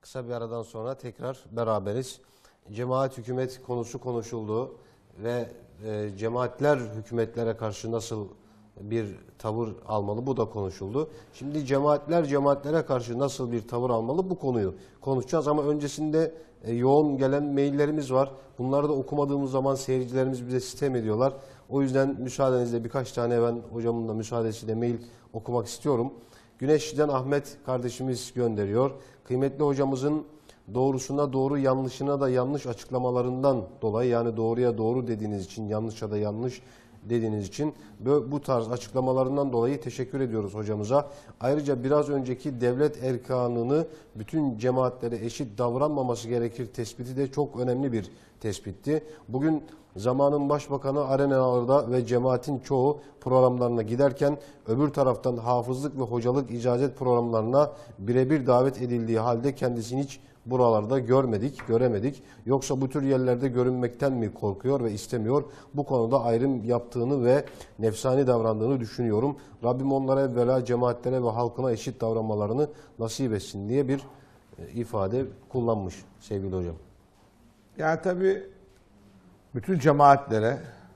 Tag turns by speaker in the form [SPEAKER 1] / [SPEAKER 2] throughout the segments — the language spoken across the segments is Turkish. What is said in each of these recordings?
[SPEAKER 1] Kısa bir aradan sonra tekrar beraberiz. Cemaat hükümet konusu konuşuldu ve cemaatler hükümetlere karşı nasıl bir tavır almalı bu da konuşuldu. Şimdi cemaatler cemaatlere karşı nasıl bir tavır almalı bu konuyu konuşacağız ama öncesinde yoğun gelen maillerimiz var. Bunları da okumadığımız zaman seyircilerimiz bize sitem ediyorlar. O yüzden müsaadenizle birkaç tane ben hocamın da müsaadesiyle mail okumak istiyorum. Güneşli'den Ahmet kardeşimiz gönderiyor. Kıymetli hocamızın doğrusuna doğru, yanlışına da yanlış açıklamalarından dolayı, yani doğruya doğru dediğiniz için, yanlışa da yanlış dediğiniz için bu tarz açıklamalarından dolayı teşekkür ediyoruz hocamıza. Ayrıca biraz önceki devlet erkanını bütün cemaatlere eşit davranmaması gerekir tespiti de çok önemli bir tespitti. Bugün zamanın başbakanı arenalarda ve cemaatin çoğu programlarına giderken öbür taraftan hafızlık ve hocalık icazet programlarına birebir davet edildiği halde kendisini hiç buralarda göremedik. Yoksa bu tür yerlerde görünmekten mi korkuyor ve istemiyor? Bu konuda ayrım yaptığını ve nefsani davrandığını düşünüyorum. Rabbim onlara evvela cemaatlere ve halkına eşit davranmalarını nasip etsin diye bir ifade kullanmış sevgili hocam.
[SPEAKER 2] Yani tabii bütün cemaatlere,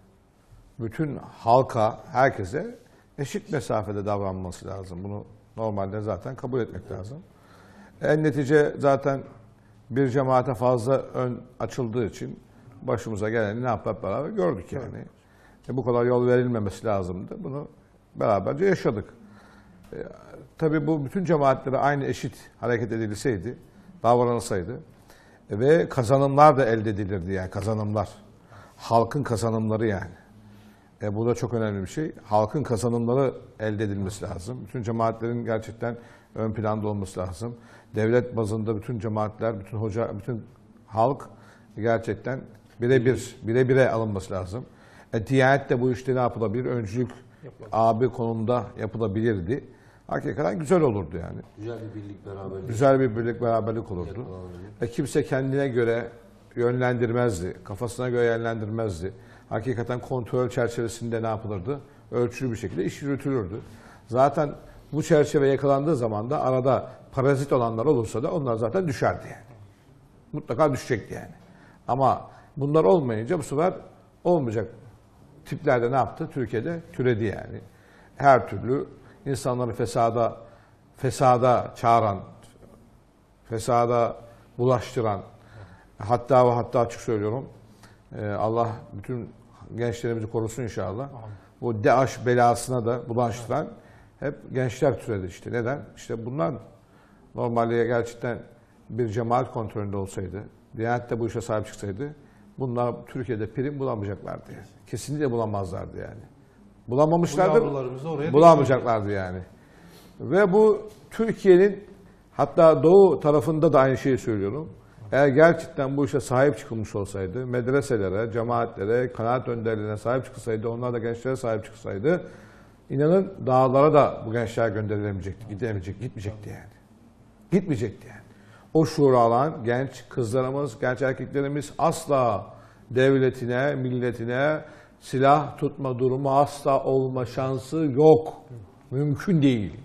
[SPEAKER 2] bütün halka, herkese eşit mesafede davranması lazım. Bunu normalde zaten kabul etmek lazım. En netice zaten bir cemaate fazla ön açıldığı için başımıza geleni ne yapıp beraber gördük yani. Bu kadar yol verilmemesi lazımdı. Bunu beraberce yaşadık. Tabii bu bütün cemaatlere aynı eşit hareket edilseydi, davranılsaydı ve kazanımlar da elde edilirdi yani kazanımlar. Halkın kazanımları yani. Bu da çok önemli bir şey. Halkın kazanımları elde edilmesi lazım. Bütün cemaatlerin gerçekten ön planda olması lazım. Devlet bazında bütün cemaatler, bütün hoca, bütün halk gerçekten bire alınması lazım. Diyanet de bu işte ne yapılabilir? Öncülük abi konumda yapılabilirdi. Hakikaten güzel olurdu yani.
[SPEAKER 1] Güzel bir birlik beraberlik.
[SPEAKER 2] Güzel bir birlik beraberlik olurdu. Kimse kendine göre yönlendirmezdi. Kafasına göre yönlendirmezdi. Hakikaten kontrol çerçevesinde ne yapılırdı? Ölçülü bir şekilde iş yürütülürdü. Zaten bu çerçeve yakalandığı zaman da arada parazit olanlar olursa da onlar zaten düşerdi yani. Mutlaka düşecekti yani. Ama bunlar olmayınca bu sefer olmayacak tiplerde ne yaptı? Türkiye'de türedi yani. Her türlü insanları fesada çağıran, fesada bulaştıran, hatta ve hatta açık söylüyorum, Allah bütün gençlerimizi korusun inşallah. Bu DAEŞ belasına da bulaştıran hep gençler türedi işte. Neden? İşte bunlar normalde gerçekten bir cemaat kontrolünde olsaydı, Diyanet de bu işe sahip çıksaydı, bunlar Türkiye'de prim bulamayacaklardı yani. Kesinlikle bulamazlardı yani. Bulamamışlardır, bulamayacaklardı yani. Ve bu Türkiye'nin hatta doğu tarafında da aynı şeyi söylüyorum. Eğer gerçekten bu işe sahip çıkılmış olsaydı, medreselere, cemaatlere, kanaat önderlerine sahip çıkılsaydı, onlar da gençlere sahip çıksaydı, inanın dağlara da bu gençler gönderilemeyecekti, gitmeyecekti yani. Gitmeyecekti yani. O şuuru alan genç kızlarımız, genç erkeklerimiz asla devletine, milletine silah tutma durumu asla olma şansı yok. Mümkün değil.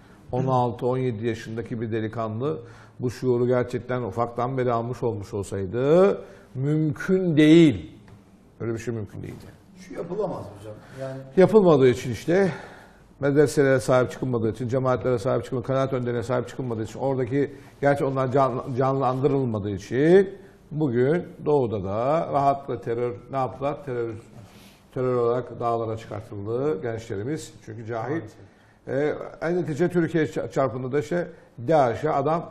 [SPEAKER 2] 16-17 yaşındaki bir delikanlı bu şuuru gerçekten ufaktan beri almış olmuş olsaydı mümkün değil. Öyle bir şey mümkün değil.
[SPEAKER 3] Şu yapılamaz hocam. Yani
[SPEAKER 2] yapılmadığı için işte medreselere sahip çıkılmadığı için, cemaatlere sahip çıkılmadığı, kanaat önderine sahip çıkılmadığı için, oradaki gerçi onlar canlandırılmadığı için bugün doğuda da rahatlıkla terör ne yaptılar? Terör olarak dağlara çıkartıldı gençlerimiz. Çünkü cahil. En netice Türkiye çarpında da işte DAEŞ'e adam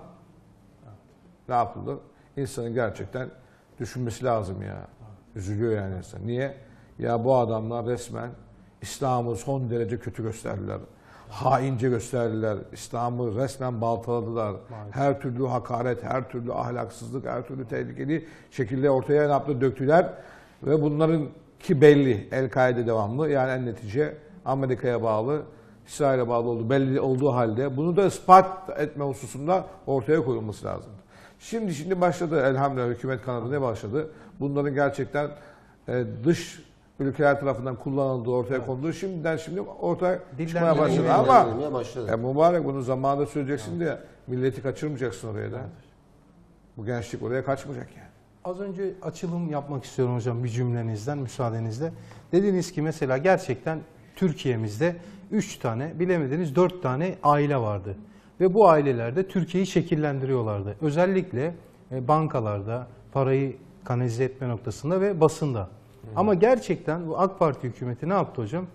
[SPEAKER 2] ne yapıldı? İnsanın gerçekten düşünmesi lazım ya. Üzülüyor yani insan. Niye? Ya bu adamlar resmen İslam'ı son derece kötü gösterdiler. Haince gösterdiler. İslam'ı resmen baltaladılar. Her türlü hakaret, her türlü ahlaksızlık, her türlü tehlikeli şekilde ortaya ne yaptı? Döktüler. Ve bunların ki belli. El-Kaide devamlı. Yani en netice Amerika'ya bağlı, İsrail'e bağlı olduğu belli olduğu halde bunu da ispat etme hususunda ortaya koyulması lazım. Şimdi başladı elhamdülillah hükümet kanadı ne başladı? Bunların gerçekten dış ülkeler tarafından kullanıldığı ortaya konduğu şimdi ortaya çıkmaya başladı. Ama mübarek bunun zamanında söyleyeceksin diye milleti kaçırmayacaksın oraya da. Bu gençlik oraya kaçmayacak yani.
[SPEAKER 4] Az önce açılım yapmak istiyorum hocam bir cümlenizden, müsaadenizle. Dediniz ki mesela gerçekten Türkiye'mizde 3 tane, bilemediniz 4 tane aile vardı. Ve bu ailelerde Türkiye'yi şekillendiriyorlardı. Özellikle bankalarda, parayı kanalize etme noktasında ve basında. Ama gerçekten bu AK Parti hükümeti ne yaptı hocam?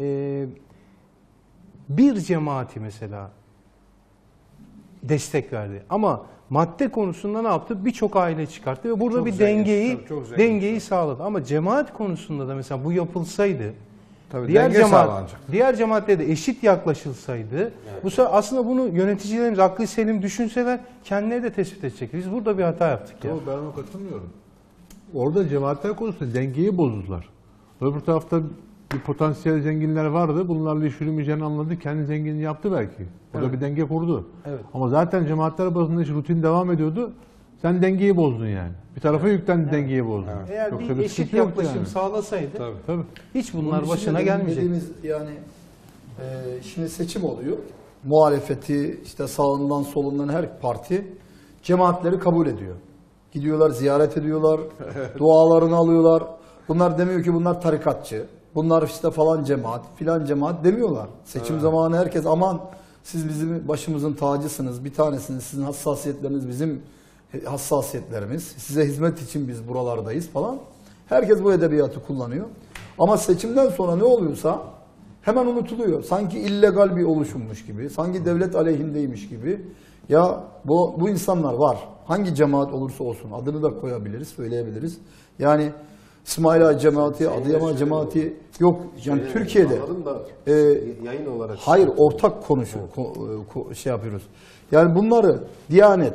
[SPEAKER 4] Bir cemaati mesela destek verdi. Ama madde konusunda ne yaptı? Birçok aile çıkarttı ve burada
[SPEAKER 2] Çok
[SPEAKER 4] bir
[SPEAKER 2] zengin,
[SPEAKER 4] dengeyi
[SPEAKER 2] tabii, çok zengin.
[SPEAKER 4] dengeyi sağladı. Ama cemaat konusunda da mesela bu yapılsaydı,
[SPEAKER 2] Tabii denge sağlanacak.
[SPEAKER 4] diğer cemaatlere de eşit yaklaşılsaydı, bu sefer aslında bunu yöneticilerimiz aklı selim düşünseler kendileri de tespit edecek. Biz burada bir hata yaptık ya.
[SPEAKER 5] Yok, ben ona katılmıyorum. Orada cemaatler konusunda dengeyi bozdular. Öbür tarafta bir potansiyel zenginler vardı. Bunlarla iş yürümeyeceğini anladı. Kendi zenginliğini yaptı belki. Orada bir denge kurdu.
[SPEAKER 4] Evet.
[SPEAKER 5] Ama zaten cemaatler bazında iş rutin devam ediyordu. Sen dengeyi bozdun yani. Bir tarafa yüklendi, dengeyi bozdun.
[SPEAKER 4] Eğer
[SPEAKER 5] Yoksa
[SPEAKER 4] bir eşit
[SPEAKER 5] sıkıntı yoktu
[SPEAKER 4] yaklaşım
[SPEAKER 5] yani.
[SPEAKER 4] sağlasaydı
[SPEAKER 5] Tabii.
[SPEAKER 4] hiç
[SPEAKER 3] Bunun
[SPEAKER 4] bunlar
[SPEAKER 3] için
[SPEAKER 4] başına
[SPEAKER 3] de
[SPEAKER 4] gelmeyecek.
[SPEAKER 3] dediğimiz yani şimdi seçim oluyor. Muhalefeti işte sağından solundan her parti cemaatleri kabul ediyor. Gidiyorlar, ziyaret ediyorlar, dualarını alıyorlar. Bunlar demiyor ki bunlar tarikatçı. Bunlar işte falan cemaat, filan cemaat demiyorlar. Seçim zamanı herkes aman siz bizim başımızın tacısınız, bir tanesiniz, sizin hassasiyetleriniz bizim hassasiyetlerimiz. Size hizmet için biz buralardayız falan. Herkes bu edebiyatı kullanıyor. Ama seçimden sonra ne oluyorsa hemen unutuluyor. Sanki illegal bir oluşummuş gibi, sanki devlet aleyhindeymiş gibi. Ya bu insanlar var. Hangi cemaat olursa olsun adını da koyabiliriz, söyleyebiliriz. Yani İsmail Ağa cemaati, Adıyaman cemaati yok. Yani Türkiye'de
[SPEAKER 1] Anladım da yayın olarak.
[SPEAKER 3] hayır ortak şey yapıyoruz. Yani bunları Diyanet,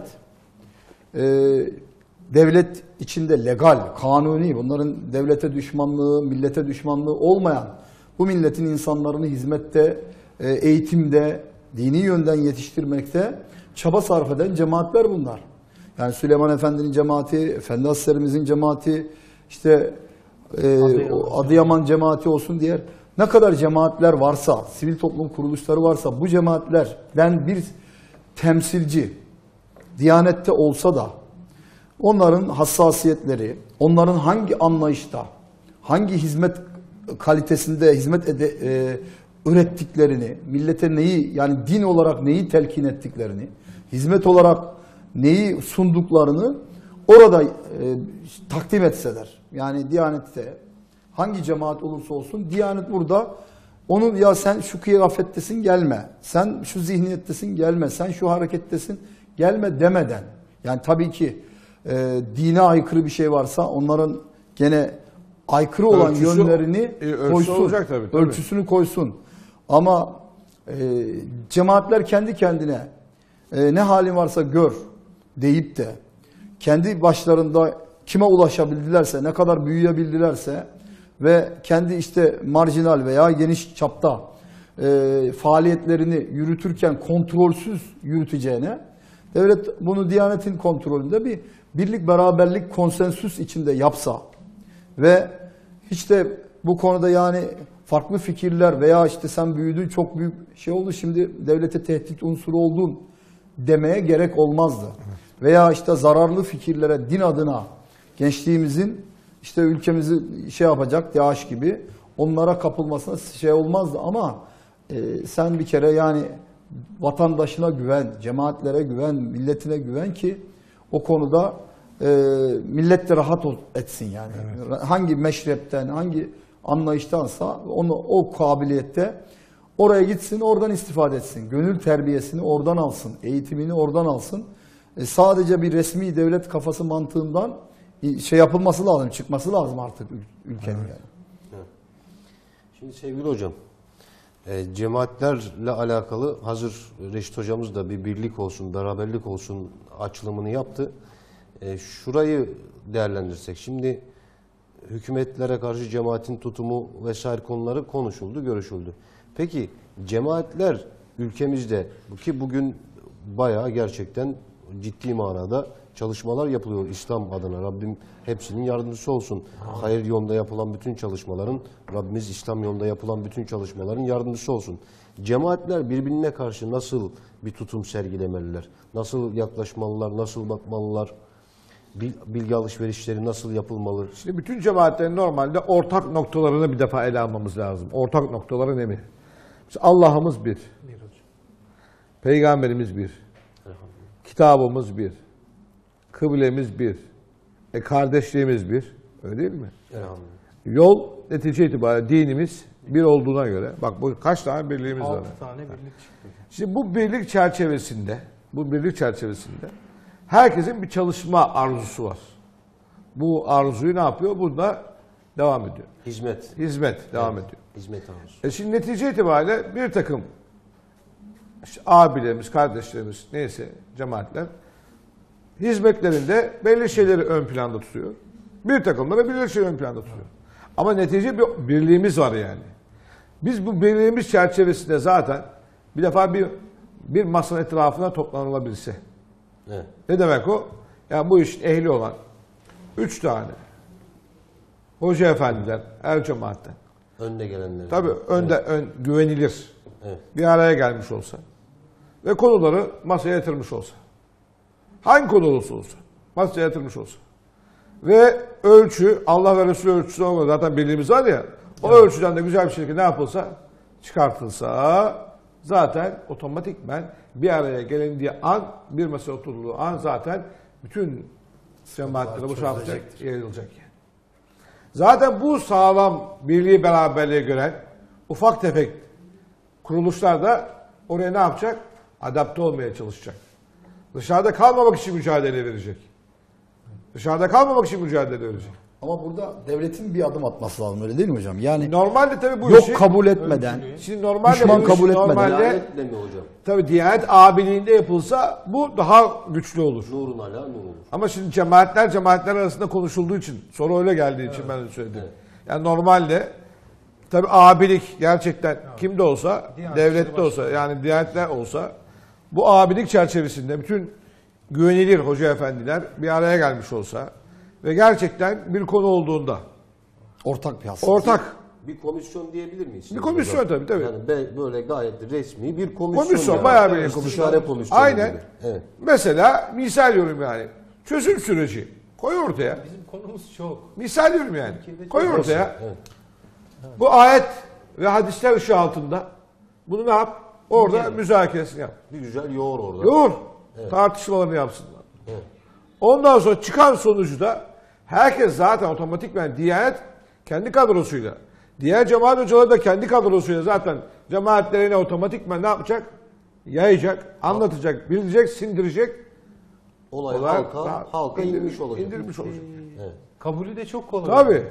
[SPEAKER 3] devlet içinde legal, kanuni, bunların devlete düşmanlığı, millete düşmanlığı olmayan bu milletin insanlarını hizmette, eğitimde, dini yönden yetiştirmekte çaba sarf eden cemaatler bunlar. Yani Süleyman Efendi'nin cemaati, Efendi Hazretlerimizin cemaati, işte Adıyaman cemaati olsun diğer ne kadar cemaatler varsa, sivil toplum kuruluşları varsa bu cemaatlerden bir temsilci Diyanette olsa da onların hassasiyetleri, onların hangi anlayışta, hangi hizmet kalitesinde ürettiklerini, millete neyi yani din olarak neyi telkin ettiklerini, hizmet olarak neyi sunduklarını orada takdim etseler. Yani Diyanet'te hangi cemaat olursa olsun Diyanet burada onun ya sen şu kıyafettesin gelme, sen şu zihniyettesin gelme, sen şu harekettesin gelme demeden. Yani tabii ki dine aykırı bir şey varsa onların gene aykırı olan yönlerini koysun,
[SPEAKER 2] olacak tabii.
[SPEAKER 3] ölçüsünü koysun. Ama cemaatler kendi kendine ne halin varsa gör deyip de kendi başlarında kime ulaşabildilerse, ne kadar büyüyebildilerse ve kendi işte marjinal veya geniş çapta faaliyetlerini yürütürken kontrolsüz yürüteceğine devlet bunu Diyanet'in kontrolünde bir birlik, beraberlik, konsensüs içinde yapsa ve hiç de bu konuda yani farklı fikirler veya işte sen büyüdün çok büyük şey oldu şimdi devlete tehdit unsuru oldun demeye gerek olmazdı. Veya işte zararlı fikirlere din adına gençliğimizin işte ülkemizi şey yapacak DAEŞ gibi onlara kapılmasına şey olmazdı ama sen bir kere yani vatandaşına güven, cemaatlere güven, milletine güven ki o konuda millet de rahat etsin yani. Evet. Hangi meşrepten, hangi anlayıştansa onu o kabiliyette oraya gitsin, oradan istifade etsin. Gönül terbiyesini oradan alsın, eğitimini oradan alsın. Sadece bir resmi devlet kafası mantığından şey yapılması lazım, çıkması lazım artık ülkenin yani.
[SPEAKER 1] Evet. Şimdi sevgili hocam, cemaatlerle alakalı hazır Reşit hocamız da bir birlik olsun, beraberlik olsun açılımını yaptı. Şurayı değerlendirsek, şimdi hükümetlere karşı cemaatin tutumu vesaire konuları konuşuldu, görüşüldü. Peki cemaatler ülkemizde ki bugün bayağı gerçekten ciddi manada çalışmalar yapılıyor İslam adına. Rabbim hepsinin yardımcısı olsun. Hayır yolunda yapılan bütün çalışmaların, Rabbimiz İslam yolunda yapılan bütün çalışmaların yardımcısı olsun. Cemaatler birbirine karşı nasıl bir tutum sergilemeliler? Nasıl yaklaşmalılar, nasıl bakmalılar? bilgi alışverişleri nasıl yapılmalı?
[SPEAKER 2] Şimdi bütün cemaatlerin normalde ortak noktalarını bir defa ele almamız lazım. Ortak noktaları ne mi? Mesela Allah'ımız bir. Peygamberimiz bir. Kitabımız bir. Kıblemiz bir. Kardeşliğimiz bir. Öyle değil mi?
[SPEAKER 1] Elhamdülillah.
[SPEAKER 2] Yol netice itibariyle dinimiz bir olduğuna göre. Bak bu kaç tane birliğimiz var.
[SPEAKER 4] 6 tane birlik çıktı.
[SPEAKER 2] Şimdi bu birlik çerçevesinde herkesin bir çalışma arzusu var. Bu arzuyu ne yapıyor? Burada devam ediyor. Hizmet devam ediyor.
[SPEAKER 1] Hizmet arzusu.
[SPEAKER 2] Şimdi netice itibariyle bir takım işte abilerimiz, kardeşlerimiz neyse cemaatler hizmetlerinde belli şeyleri ön planda tutuyor. Bir takımları belli şeyleri ön planda tutuyor. Ama netice bir birliğimiz var yani. Biz bu birliğimiz çerçevesinde zaten bir defa bir masanın etrafına toplanılabilse.
[SPEAKER 1] Evet.
[SPEAKER 2] Ne demek o? Yani bu işin ehli olan 3 tane hoca efendiler her cemaatten.
[SPEAKER 1] Önde gelenler.
[SPEAKER 2] Tabii güvenilir.
[SPEAKER 1] Evet.
[SPEAKER 2] Bir araya gelmiş olsa ve konuları masaya yatırmış olsa. Hangi konu olursa olsun masaya yatırmış olsa. Ve ölçü, Allah ve Resulü ölçüsü olmadı. Zaten birliğimiz var ya. O ölçüden de güzel bir şekilde ne yapılsa, çıkartılsa zaten otomatikmen bir araya gelindiği an, bir masaya oturduğu an zaten bütün cemaatlere bu şartlar yayılacak yani. Zaten bu sağlam birliği beraberliğe gören ufak tefek kuruluşlar da oraya ne yapacak? Adapte olmaya çalışacak. Dışarıda kalmamak için mücadele verecek. Dışarıda kalmamak için mücadele verecek.
[SPEAKER 3] Ama burada devletin bir adım atması lazım, öyle değil mi hocam? Yani
[SPEAKER 2] Normalde tabii bu
[SPEAKER 3] yok
[SPEAKER 2] işi
[SPEAKER 3] kabul etmeden,
[SPEAKER 2] şimdi normalde
[SPEAKER 3] düşman
[SPEAKER 2] bu iş
[SPEAKER 3] kabul etmeden.
[SPEAKER 2] normalde
[SPEAKER 1] Diyanetle mi hocam?
[SPEAKER 2] tabii Diyanet abiliğinde yapılsa bu daha güçlü olur.
[SPEAKER 1] Nurun ala nur olur.
[SPEAKER 2] Ama şimdi cemaatler arasında konuşulduğu için, soru öyle geldiği için ben de söyledim. Yani normalde tabii abilik gerçekten kimde olsa, devlette olsa yani Diyanetler olsa bu abilik çerçevesinde bütün güvenilir hoca efendiler bir araya gelmiş olsa ve gerçekten bir konu olduğunda
[SPEAKER 3] Ortak bir hassasiyet.
[SPEAKER 2] ortak
[SPEAKER 1] Bir komisyon diyebilir miyiz? şimdi
[SPEAKER 2] bir komisyon
[SPEAKER 1] hocam?
[SPEAKER 2] tabii.
[SPEAKER 1] Yani böyle gayet resmi bir komisyon.
[SPEAKER 2] Komisyon,
[SPEAKER 1] yani.
[SPEAKER 2] bayağı bir
[SPEAKER 1] İstişare
[SPEAKER 2] komisyon.
[SPEAKER 1] komisyonu.
[SPEAKER 2] Aynen.
[SPEAKER 1] gibi. Evet.
[SPEAKER 2] Mesela misal diyorum yani. Çözüm süreci. Koy ortaya.
[SPEAKER 4] Bizim konumuz çok.
[SPEAKER 2] Misal diyorum yani.
[SPEAKER 4] Türkiye'de
[SPEAKER 2] Koy
[SPEAKER 4] çok
[SPEAKER 2] ortaya.
[SPEAKER 1] Evet.
[SPEAKER 2] Bu ayet ve hadisler ışığı altında bunu ne yap? Orada müzakeresini yap.
[SPEAKER 1] Bir güzel yoğur orada.
[SPEAKER 2] Yoğur. Tartışmalarını yapsınlar.
[SPEAKER 1] Evet.
[SPEAKER 2] Ondan sonra çıkan sonucu da herkes zaten otomatikman Diyanet kendi kadrosuyla, diğer cemaat hocaları da kendi kadrosuyla zaten cemaatlerine otomatikman ne yapacak? Yayacak, anlatacak, bilecek, sindirecek.
[SPEAKER 1] Olay
[SPEAKER 2] olarak
[SPEAKER 1] halka indirmiş olacak.
[SPEAKER 2] İndirmiş olacak.
[SPEAKER 1] Evet.
[SPEAKER 4] Kabulü de çok kolay.
[SPEAKER 2] Tabii.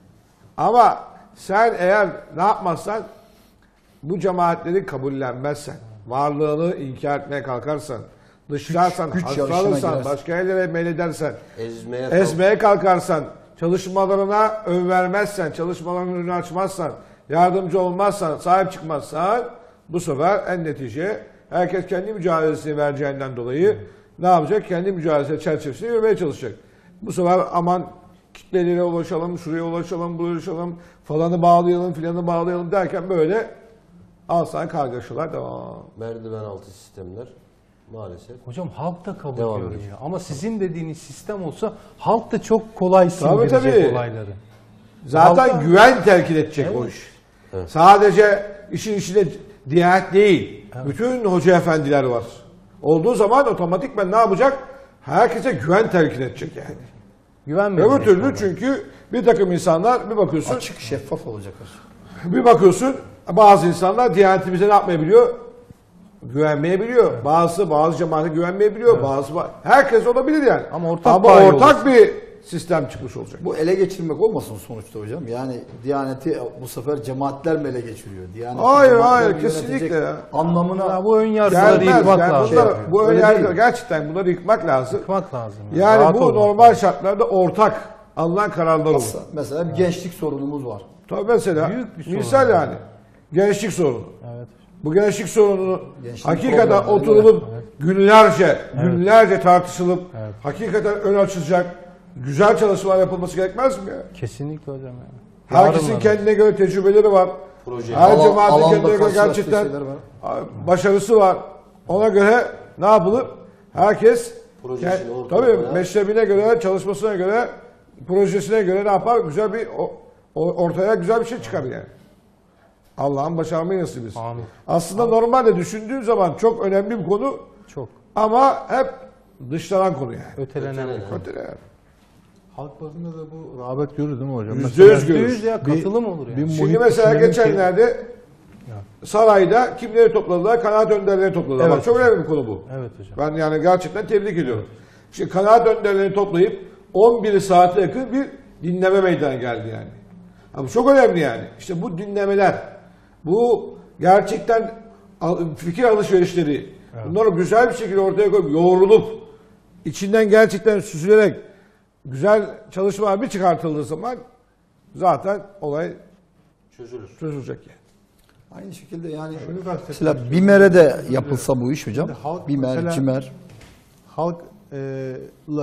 [SPEAKER 2] Ama sen eğer ne yapmazsan, bu cemaatleri kabullenmezsen, varlığını inkar etmeye kalkarsan, dışlarsan,
[SPEAKER 3] güç yarışına
[SPEAKER 2] hastalanırsan,
[SPEAKER 3] girersin.
[SPEAKER 2] başka yerlere meyledersen,
[SPEAKER 1] Ezmeye
[SPEAKER 2] kalkarsan, çalışmalarına ön vermezsen, çalışmalarının önünü açmazsan, yardımcı olmazsan, sahip çıkmazsan, bu sefer en netice herkes kendi mücadelesini vereceğinden dolayı ne yapacak? Kendi mücadelesi çerçevesinde yürümeye çalışacak. Bu sefer aman kitlelere ulaşalım, şuraya ulaşalım, buraya ulaşalım, falanı bağlayalım, filanı bağlayalım derken böyle al sana kargaşalar devam.
[SPEAKER 1] merdiven altı sistemler maalesef.
[SPEAKER 4] Hocam halk da kabul
[SPEAKER 1] Devam
[SPEAKER 4] görüyor.
[SPEAKER 1] ediyor.
[SPEAKER 4] Ama sizin dediğiniz sistem olsa halk da çok kolay sindirecek
[SPEAKER 2] tabii.
[SPEAKER 4] olayları.
[SPEAKER 2] Zaten
[SPEAKER 4] Halka-
[SPEAKER 2] güven telkin edecek
[SPEAKER 4] Evet.
[SPEAKER 2] o iş. Sadece işin içinde Diyanet değil, bütün hoca efendiler var. Olduğu zaman otomatikman ne yapacak? Herkese güven telkin edecek yani.
[SPEAKER 4] Güvenmeyecek.
[SPEAKER 2] Öbür türlü çünkü bir takım insanlar bir bakıyorsun,
[SPEAKER 3] Açık, şeffaf olacak hocam.
[SPEAKER 2] bir bakıyorsun bazı insanlar Diyanetimize ne yapmayabiliyor? Güvenmeyebiliyor. Bazı cemaate güvenmeyebiliyor. Herkes olabilir yani.
[SPEAKER 4] Ama ortak payı
[SPEAKER 2] ortak bir sistem çıkmış olacak.
[SPEAKER 3] Bu ele geçirmek olmasın sonuçta hocam? Yani Diyaneti bu sefer cemaatler mi ele geçiriyor? Diyaneti
[SPEAKER 2] Hayır,
[SPEAKER 3] cemaatler
[SPEAKER 2] hayır,
[SPEAKER 3] mi
[SPEAKER 2] kesinlikle
[SPEAKER 3] yönetecek
[SPEAKER 2] ya.
[SPEAKER 3] Anlamına
[SPEAKER 4] Ya bu ön yargıları
[SPEAKER 2] Gelmez.
[SPEAKER 4] yıkmak
[SPEAKER 2] Yani
[SPEAKER 4] lazım.
[SPEAKER 2] bu ön
[SPEAKER 3] Öyle
[SPEAKER 2] yargıları
[SPEAKER 3] değil.
[SPEAKER 2] gerçekten bunları yıkmak lazım.
[SPEAKER 4] Yıkmak lazım.
[SPEAKER 2] Yani
[SPEAKER 4] Rahat
[SPEAKER 2] bu
[SPEAKER 4] olmak
[SPEAKER 2] normal
[SPEAKER 4] lazım.
[SPEAKER 2] şartlarda ortak alınan kararlar olur.
[SPEAKER 3] mesela bir gençlik sorunumuz var.
[SPEAKER 2] Tabii mesela
[SPEAKER 4] Büyük bir sorun
[SPEAKER 2] misal
[SPEAKER 4] yani.
[SPEAKER 2] yani gençlik sorunu.
[SPEAKER 4] Evet.
[SPEAKER 2] Bu gençlik sorununu
[SPEAKER 3] Gençlik
[SPEAKER 2] hakikaten
[SPEAKER 3] problemleri,
[SPEAKER 2] oturulup günlerce tartışılıp hakikaten ön açılacak güzel çalışmalar yapılması gerekmez mi ya?
[SPEAKER 4] Kesinlikle hocam. Yani.
[SPEAKER 2] Herkesin
[SPEAKER 4] Yarın
[SPEAKER 2] kendine göre tecrübeleri var.
[SPEAKER 1] Proje.
[SPEAKER 2] Her
[SPEAKER 3] Alan-
[SPEAKER 2] cemaatin
[SPEAKER 3] alanda
[SPEAKER 2] kendine göre
[SPEAKER 3] karşılaştığı
[SPEAKER 2] gerçekten
[SPEAKER 3] şeyler var.
[SPEAKER 2] başarısı var. Ona göre ne yapılır? Herkes
[SPEAKER 1] Projesini ortaya
[SPEAKER 2] Tabii
[SPEAKER 1] koyan-
[SPEAKER 2] meşrebine göre, çalışmasına göre, projesine göre ne yapar? Güzel bir ortaya güzel bir şey çıkar yani. Allah'ın başarmayı nasip etsin.
[SPEAKER 4] Amin.
[SPEAKER 2] Aslında normalde düşündüğün zaman çok önemli bir konu
[SPEAKER 4] Çok.
[SPEAKER 2] ama hep dışlanan konu yani.
[SPEAKER 4] Ötelenen bir konu.
[SPEAKER 2] Ötele.
[SPEAKER 5] Halk bazında da bu rağbet görür değil mi hocam?
[SPEAKER 2] %100 görür.
[SPEAKER 4] %100 ya katılım olur yani.
[SPEAKER 5] bir
[SPEAKER 2] Şimdi
[SPEAKER 5] muhit
[SPEAKER 2] mesela
[SPEAKER 5] düşünelim ki-
[SPEAKER 2] geçenlerde sarayda kimleri topladılar? Kanaat önderleri topladılar.
[SPEAKER 4] Evet.
[SPEAKER 2] Bak çok önemli bir konu bu.
[SPEAKER 4] Evet hocam.
[SPEAKER 2] Ben yani gerçekten tebrik ediyorum. Şimdi kanaat önderlerini toplayıp 11 saate yakın bir dinleme meydana geldi yani. Ama çok önemli yani. İşte bu dinlemeler, bu gerçekten fikir alışverişleri, bunları güzel bir şekilde ortaya koyup yoğrulup içinden gerçekten süzülerek güzel çalışmalar bir çıkartıldığı zaman zaten olay çözülecek yani.
[SPEAKER 3] Aynı şekilde yani
[SPEAKER 5] Şunu kastetmek
[SPEAKER 3] mesela
[SPEAKER 5] istiyorum.
[SPEAKER 3] BİMER'e de yapılsa bu iş hocam.
[SPEAKER 5] Şimdi halk
[SPEAKER 3] BİMER,
[SPEAKER 5] mesela-
[SPEAKER 3] CİMER.
[SPEAKER 5] Halkla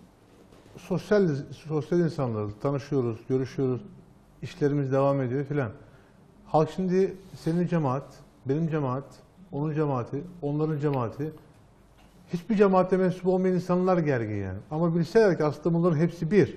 [SPEAKER 5] sosyal insanlarız, tanışıyoruz, görüşüyoruz, işlerimiz devam ediyor filan. Halk şimdi senin cemaat, benim cemaat, onun cemaati, onların cemaati, hiçbir cemaate mensup olmayan insanlar gergin yani. Ama bilseler ki aslında bunların hepsi bir.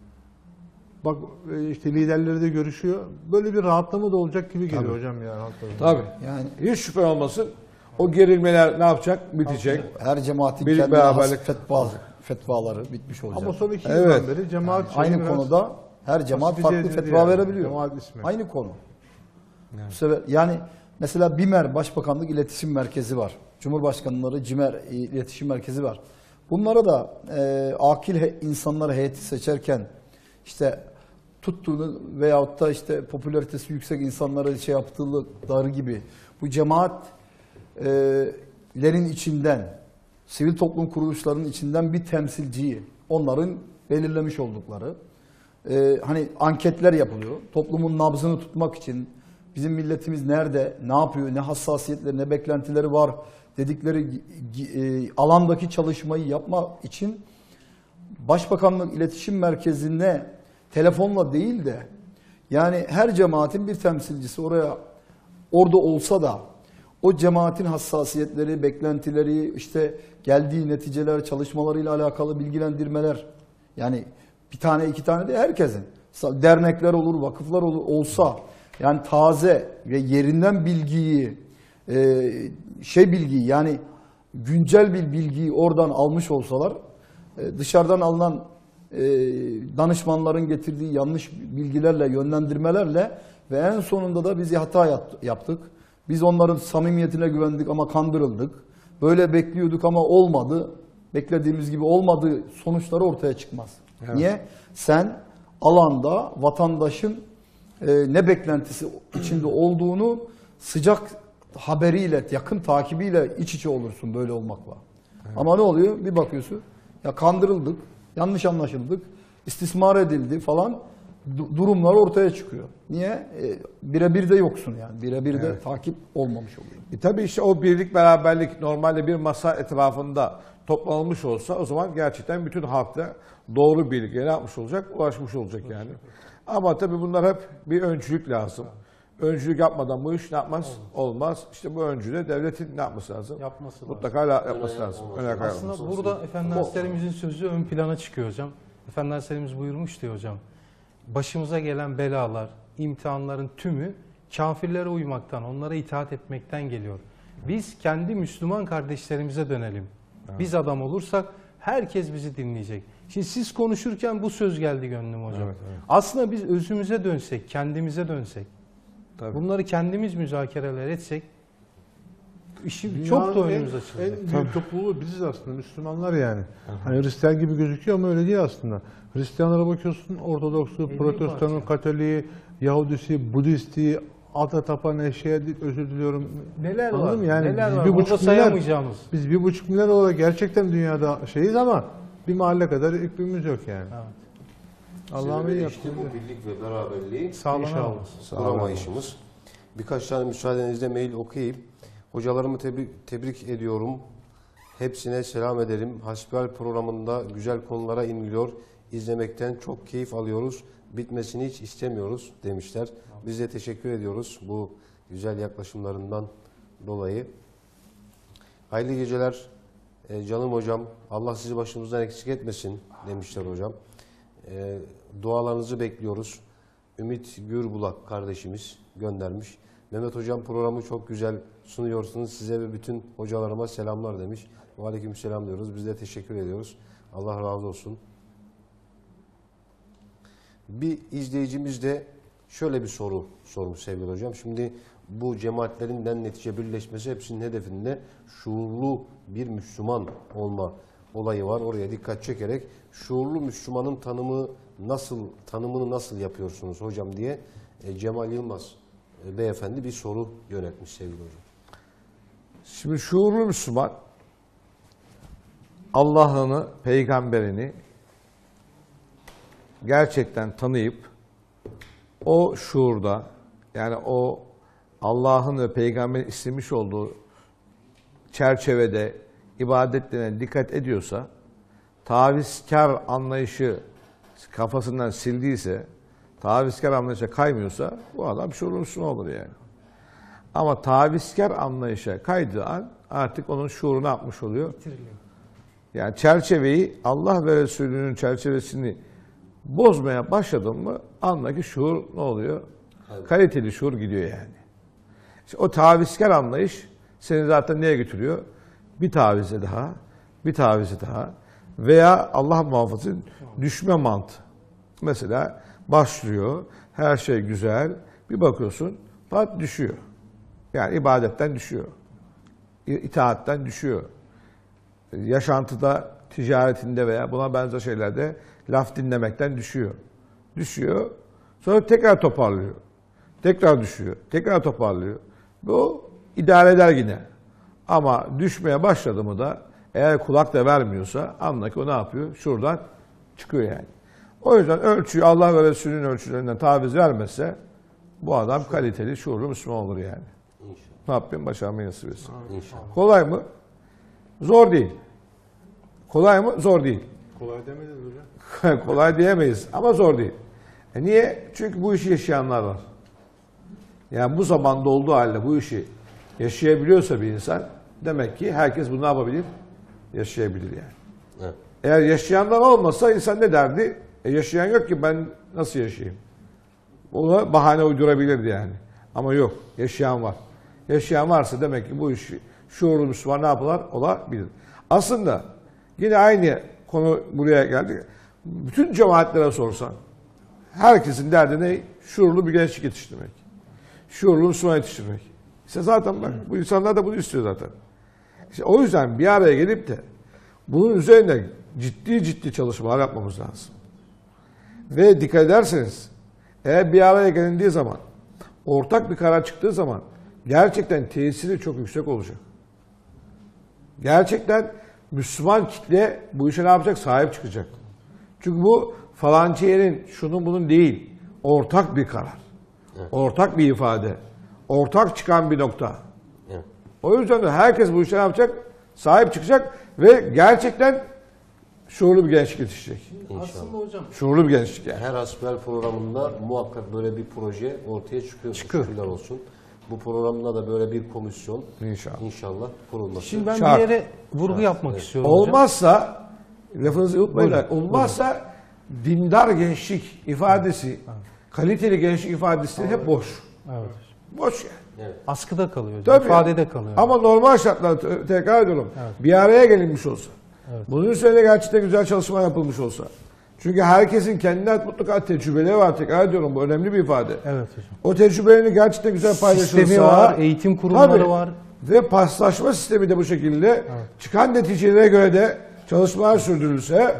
[SPEAKER 5] Bak işte liderleri de görüşüyor. Böyle bir rahatlama da olacak gibi geliyor hocam yani halkta.
[SPEAKER 2] Tabii.
[SPEAKER 3] Yani
[SPEAKER 2] Hiç şüphe olmasın. O gerilmeler ne yapacak? Bitecek.
[SPEAKER 3] her cemaatin
[SPEAKER 2] Birlik,
[SPEAKER 3] kendine has
[SPEAKER 2] beraberlik.
[SPEAKER 3] fetvaları bitmiş olacak.
[SPEAKER 5] Ama son 2
[SPEAKER 2] Evet.
[SPEAKER 5] yıldan beri cemaat şeyi
[SPEAKER 3] Aynı
[SPEAKER 5] biraz
[SPEAKER 3] konuda her cemaat
[SPEAKER 5] pasifize
[SPEAKER 3] farklı
[SPEAKER 5] edildi
[SPEAKER 3] fetva
[SPEAKER 5] yani.
[SPEAKER 3] verebiliyor.
[SPEAKER 5] Cemaat ismi.
[SPEAKER 3] Aynı konu. Bu sefer yani mesela BİMER Başbakanlık İletişim Merkezi var. Cumhurbaşkanları CİMER İletişim Merkezi var. Bunlara da akil insanları heyeti seçerken işte tuttuğunu veyahut da işte popülaritesi yüksek insanlara şey yaptıkları gibi bu cemaatlerin içinden, sivil toplum kuruluşlarının içinden bir temsilciyi, onların belirlemiş oldukları hani anketler yapılıyor. Toplumun nabzını tutmak için bizim milletimiz nerede, ne yapıyor, ne hassasiyetleri, ne beklentileri var dedikleri alandaki çalışmayı yapmak için Başbakanlık İletişim Merkezi'ne telefonla değil de yani her cemaatin bir temsilcisi orada olsa da o cemaatin hassasiyetleri, beklentileri, işte geldiği neticeler, çalışmalarıyla alakalı bilgilendirmeler yani bir tane iki tane de herkesin dernekler olur, vakıflar olur olsa yani taze ve yerinden bilgiyi bilgiyi yani güncel bir bilgiyi oradan almış olsalar dışarıdan alınan danışmanların getirdiği yanlış bilgilerle, yönlendirmelerle ve en sonunda da biz hata yaptık. Biz onların samimiyetine güvendik ama kandırıldık. Böyle bekliyorduk ama olmadı. Beklediğimiz gibi olmadı sonuçları ortaya çıkmaz. Evet. Niye? Sen alanda vatandaşın ne beklentisi içinde olduğunu sıcak haberiyle, yakın takibiyle iç içe olursun böyle olmakla. Evet. Ama ne oluyor? Bir bakıyorsun ya kandırıldık, yanlış anlaşıldık, istismar edildi falan durumlar ortaya çıkıyor. Niye? Birebir de yoksun yani. Birebir de takip olmamış oluyor.
[SPEAKER 2] Tabii işte o birlik beraberlik normalde bir masa etrafında toplanılmış olsa o zaman gerçekten bütün halkta doğru bilgiye ne yapmış olacak? Ulaşmış olacak yani. Ama tabii bunlar hep bir öncülük lazım. Öncülük yapmadan bu iş ne yapmaz? Olmaz. İşte bu öncülüğü devletin ne yapması lazım?
[SPEAKER 4] Yapması lazım.
[SPEAKER 2] Mutlaka yapması lazım.
[SPEAKER 4] Aslında burada Efendi Hazretlerimizin sözü ön plana çıkıyor hocam. Efendi Hazretlerimiz buyurmuş diyor hocam. Başımıza gelen belalar, imtihanların tümü kafirlere uymaktan, onlara itaat etmekten geliyor. Biz kendi Müslüman kardeşlerimize dönelim. Biz adam olursak herkes bizi dinleyecek. Şimdi siz konuşurken bu söz geldi gönlüme hocam.
[SPEAKER 2] Evet.
[SPEAKER 4] Aslında biz özümüze dönsek, kendimize dönsek,
[SPEAKER 2] Tabii.
[SPEAKER 4] bunları kendimiz müzakereler etsek, işi
[SPEAKER 5] Dünyanın
[SPEAKER 4] çok da önümüz açılacak.
[SPEAKER 5] En büyük topluluğu biziz aslında, Müslümanlar yani. Hani Hristiyan gibi gözüküyor ama öyle değil aslında. Hristiyanlara bakıyorsun, Ortodoksu, Protestanı, Katoliği, Yahudisi, Budisti, ata tapan eşeğe özür diliyorum.
[SPEAKER 4] Neler
[SPEAKER 5] Anladın
[SPEAKER 4] var?
[SPEAKER 5] mı? Yani
[SPEAKER 4] Neler
[SPEAKER 5] biz
[SPEAKER 4] var?
[SPEAKER 5] 1,5
[SPEAKER 4] Burada
[SPEAKER 5] milyar,
[SPEAKER 4] sayamayacağımız.
[SPEAKER 5] biz 1,5 milyar olarak gerçekten dünyada şeyiz ama bir mahalle kadar hükmümüz yok yani.
[SPEAKER 4] Evet.
[SPEAKER 5] Allah'ın iyi
[SPEAKER 1] işte
[SPEAKER 5] yaptığı.
[SPEAKER 1] bu birlik ve beraberliği
[SPEAKER 4] Sağlanamaz.
[SPEAKER 1] kuramayışımız. Birkaç tane müsaadenizle mail okuyayım. Hocalarımı tebrik ediyorum. Hepsine selam ederim. Hasbihal programında güzel konulara iniliyor. İzlemekten çok keyif alıyoruz. Bitmesini hiç istemiyoruz demişler. Biz de teşekkür ediyoruz bu güzel yaklaşımlarından dolayı. Hayırlı geceler. Canım hocam, Allah sizi başımızdan eksik etmesin demişler hocam. Dualarınızı bekliyoruz. Ümit Gürbulak kardeşimiz göndermiş. Mehmet hocam, programı çok güzel sunuyorsunuz. Size ve bütün hocalarıma selamlar demiş. Aleykümselam diyoruz. Biz de teşekkür ediyoruz. Allah razı olsun. Bir izleyicimiz de şöyle bir soru sormuş sevgili hocam. Şimdi bu cemaatlerin netice birleşmesi, hepsinin hedefinde şuurlu bir Müslüman olma olayı var. Oraya dikkat çekerek şuurlu Müslümanın tanımını nasıl yapıyorsunuz hocam diye Cemal Yılmaz beyefendi bir soru yöneltmiş sevgili hocam.
[SPEAKER 2] Şimdi şuurlu Müslüman Allah'ını, peygamberini gerçekten tanıyıp o şuurda, yani o Allah'ın ve peygamberin istemiş olduğu çerçevede ibadetlerine dikkat ediyorsa, tavizkar anlayışı kafasından sildiyse, tavizkar anlayışa kaymıyorsa bu adam şuurlu Müslüman olur yani. Ama tavizkar anlayışa kaydığı an artık onun şuurunu atmış oluyor. Yani çerçeveyi, Allah ve Resulünün çerçevesini bozmaya başladın mı anla ki şuur ne oluyor? Evet. Kaliteli şuur gidiyor yani. İşte o tavizkar anlayış seni zaten neye götürüyor? Bir tavize daha, bir tavize daha veya Allah muhafaza düşme mantığı. Mesela başlıyor, her şey güzel, bir bakıyorsun pat düşüyor. Yani ibadetten düşüyor, itaatten düşüyor. Yaşantıda, ticaretinde veya buna benzer şeylerde laf dinlemekten düşüyor. Düşüyor, sonra tekrar toparlıyor. Tekrar düşüyor, tekrar toparlıyor. Bu idare eder yine. Ama düşmeye başladı mı da eğer kulak da vermiyorsa anla ki o ne yapıyor? Şuradan çıkıyor yani. O yüzden ölçüyü Allah ve Resulünün ölçülerinden taviz vermezse bu adam kaliteli, şuurlu Müslüman olur yani. İnşallah. Rabbim başarmayı nasip etsin.
[SPEAKER 1] İnşallah.
[SPEAKER 2] Kolay mı? Zor değil. Kolay mı? Zor değil.
[SPEAKER 5] Kolay demediniz hocam.
[SPEAKER 2] Kolay diyemeyiz ama zor değil. Niye? Çünkü bu işi yaşayanlar var. Yani bu zamanda olduğu halde bu işi yaşayabiliyorsa bir insan demek ki herkes bunu ne yapabilir? Yaşayabilir yani.
[SPEAKER 1] Evet.
[SPEAKER 2] Eğer yaşayanlar olmasa insan ne derdi? Yaşayan yok ki ben nasıl yaşayayım? Ona bahane uydurabilirdi yani. Ama yok. Yaşayan var. Yaşayan varsa demek ki bu işi şuurlu Müslüman ne yapılar? Olabilir. Aslında yine aynı konu buraya geldi. Bütün cemaatlere sorsan herkesin derdi ne? Şuurlu bir gençlik yetiştirmek. Şuurlu Müslüman yetiştirmek. İşte zaten bak bu insanlar da bunu istiyor zaten. İşte o yüzden bir araya gelip de bunun üzerine ciddi çalışmalar yapmamız lazım. Ve dikkat ederseniz eğer bir araya gelindiği zaman, ortak bir karar çıktığı zaman gerçekten tesiri çok yüksek olacak. Gerçekten Müslüman kitle bu işe ne yapacak? Sahip çıkacak. Çünkü bu falanca yerin, şunun bunun değil. Ortak bir karar. Evet. Ortak bir ifade. Ortak çıkan bir nokta. Evet. O yüzden de herkes bu işe ne yapacak? Sahip çıkacak ve gerçekten şuurlu bir gençlik yetişecek.
[SPEAKER 1] İnşallah.
[SPEAKER 4] Aslında hocam
[SPEAKER 2] Şuurlu bir gençlik yani.
[SPEAKER 1] Her hasbihal programında muhakkak böyle bir proje ortaya çıkıyor. Şükürler olsun. Bu programda da böyle bir komisyon inşallah kurulması.
[SPEAKER 4] Şimdi ben
[SPEAKER 2] Şart.
[SPEAKER 4] bir yere vurgu yapmak istiyorum hocam.
[SPEAKER 2] Olmazsa, lafınızı unutmayın, olmazsa dindar gençlik ifadesi, kaliteli gençlik ifadesi hep boş.
[SPEAKER 4] Evet.
[SPEAKER 2] Boş yani.
[SPEAKER 1] Evet.
[SPEAKER 4] Askıda kalıyor hocam.
[SPEAKER 2] Tabii.
[SPEAKER 4] İfadede kalıyor.
[SPEAKER 2] Ama normal şartlarda tekrar ediyorum. Bir araya gelinmiş olsa.
[SPEAKER 4] Evet.
[SPEAKER 2] Bunun üzerine gerçekten güzel çalışma yapılmış olsa. Çünkü herkesin kendine ait mutlaka tecrübeleri var. Tekrar ediyorum, bu önemli bir ifade.
[SPEAKER 4] Evet hocam.
[SPEAKER 2] O tecrübelerini gerçekten güzel paylaşılsa.
[SPEAKER 4] Sistemi var, eğitim kurumları
[SPEAKER 2] tabii,
[SPEAKER 4] var.
[SPEAKER 2] Ve paslaşma sistemi de bu şekilde çıkan neticelere göre de çalışmalar sürdürülse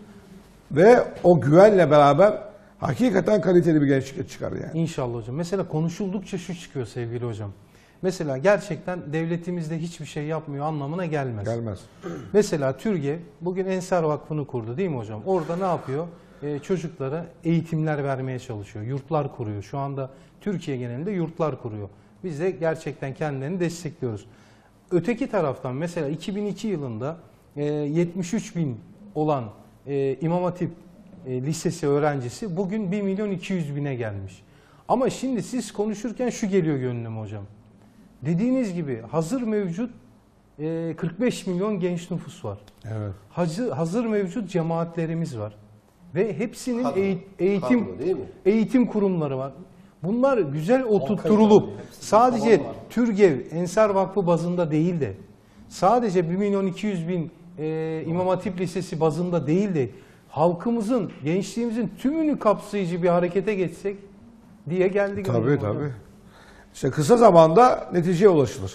[SPEAKER 2] ve o güvenle beraber hakikaten kaliteli bir gençlik çıkar yani.
[SPEAKER 4] İnşallah hocam. Mesela konuşuldukça şu çıkıyor sevgili hocam. Mesela gerçekten devletimizde hiçbir şey yapmıyor anlamına gelmez.
[SPEAKER 2] Gelmez.
[SPEAKER 4] Mesela Türkiye bugün Ensar Vakfı'nı kurdu değil mi hocam? Orada ne yapıyor? Çocuklara eğitimler vermeye çalışıyor. Yurtlar kuruyor. Şu anda Türkiye genelinde yurtlar kuruyor. Biz de gerçekten kendilerini destekliyoruz. Öteki taraftan mesela 2002 yılında 73 bin olan İmam Hatip Lisesi öğrencisi bugün 1.200.000'e gelmiş. Ama şimdi siz konuşurken şu geliyor gönlüme hocam. Dediğiniz gibi hazır mevcut 45 milyon genç nüfus var.
[SPEAKER 2] Evet.
[SPEAKER 4] Hazır mevcut cemaatlerimiz var. Ve hepsinin
[SPEAKER 1] Kadro.
[SPEAKER 4] eğitim
[SPEAKER 1] Kadro değil mi?
[SPEAKER 4] eğitim kurumları var. Bunlar güzel oturtturulup sadece TÜRGEV, Ensar Vakfı bazında değil de sadece 1.200.000 İmam Hatip Lisesi bazında değil de halkımızın, gençliğimizin tümünü kapsayıcı bir harekete geçsek diye geldik.
[SPEAKER 2] Tabii tabii. İşte kısa zamanda neticeye ulaşılır.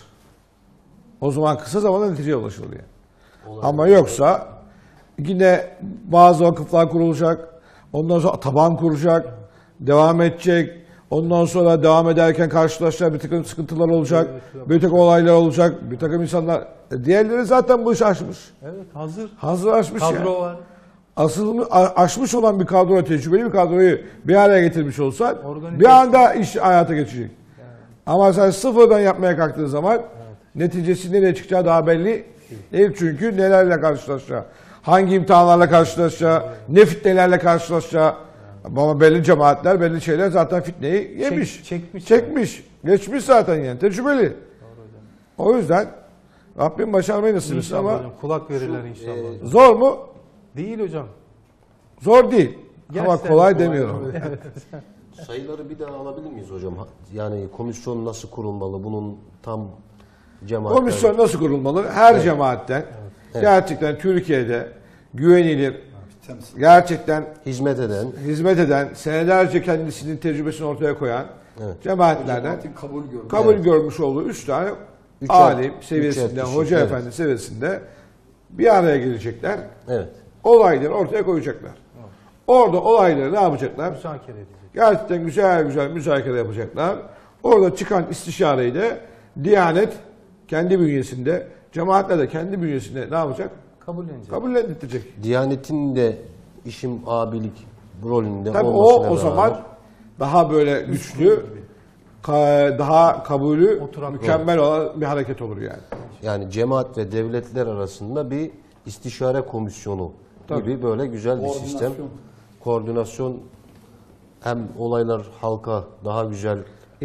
[SPEAKER 2] O zaman kısa zamanda neticeye ulaşılır yani. Ama yoksa yine bazı vakıflar kurulacak, ondan sonra taban kuracak, devam edecek, ondan sonra devam ederken karşılaşacağı bir takım sıkıntılar olacak, bir takım olaylar olacak, bir takım insanlar. Diğerleri zaten bu işi aşmış.
[SPEAKER 4] Evet, hazır.
[SPEAKER 2] Hazır aşmış
[SPEAKER 4] Kadro
[SPEAKER 2] yani.
[SPEAKER 4] var.
[SPEAKER 2] Asıl aşmış olan bir kadro, tecrübeli bir kadroyu bir araya getirmiş olsan
[SPEAKER 4] Organize
[SPEAKER 2] bir anda iş hayata geçecek. Ama sen sıfırdan yapmaya kalktığın zaman neticesi nereye çıkacağı daha belli değil. Çünkü nelerle karşılaşacağı, hangi imtihanlarla karşılaşacağı, ne fitnelerle karşılaşacağı. Ama belli cemaatler, belli şeyler zaten fitneyi yemiş. Çekmiş. Geçmiş zaten yani. Tecrübeli. O yüzden Rabbim başarmayı nasip etsin ama
[SPEAKER 4] hocam, kulak verirler inşallah.
[SPEAKER 2] zor mu?
[SPEAKER 4] Değil hocam.
[SPEAKER 2] Zor değil. Ama
[SPEAKER 4] Gerçekten
[SPEAKER 2] kolay demiyorum.
[SPEAKER 1] Sayıları bir daha alabilir miyiz hocam? Yani komisyon nasıl kurulmalı? Bunun tam cemaatler...
[SPEAKER 2] Komisyon nasıl kurulmalı? Her cemaatten gerçekten Türkiye'de güvenilir, gerçekten hizmet eden, senelerce kendisinin tecrübesini ortaya koyan cemaatlerden
[SPEAKER 3] Cemaatin
[SPEAKER 2] kabul görmüş olduğu 3 tane alim seviyesinde, hoca efendi seviyesinde bir araya gelecekler.
[SPEAKER 1] Evet.
[SPEAKER 2] Olayları ortaya koyacaklar. Orada olayları ne yapacaklar?
[SPEAKER 4] Müzakere edecek.
[SPEAKER 2] Gerçekten güzel müzakere yapacaklar. Orada çıkan istişareyi de Diyanet kendi bünyesinde, cemaatler de kendi bünyesinde ne yapacak?
[SPEAKER 4] Kabullenecek.
[SPEAKER 2] Kabul edecek.
[SPEAKER 1] Diyanetin de işim abilik rolünde
[SPEAKER 2] Tabii
[SPEAKER 1] olmasına
[SPEAKER 2] o zaman daha böyle güçlü, daha kabulü
[SPEAKER 4] Oturaklı.
[SPEAKER 2] mükemmel olan bir hareket olur yani.
[SPEAKER 1] yani cemaat ve devletler arasında bir istişare komisyonu gibi böyle güzel bir sistem. Koordinasyon hem olaylar halka daha güzel